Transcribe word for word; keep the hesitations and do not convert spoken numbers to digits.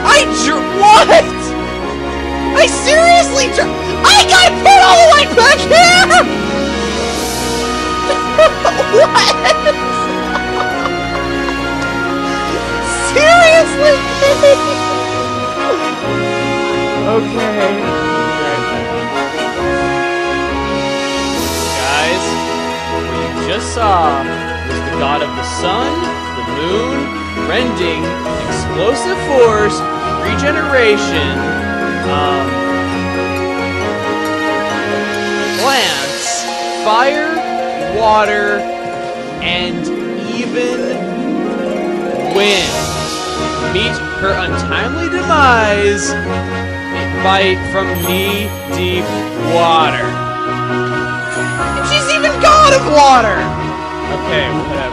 I dr- what? I seriously dr- I got put all the way back here! What? Seriously? Okay. Guys, what you just saw was the god of the sun, the moon, rending, explosive force, regeneration, um, plants, fire, water, and even wind meet her untimely demise by from knee-deep water. And she's even god of water! Okay, whatever.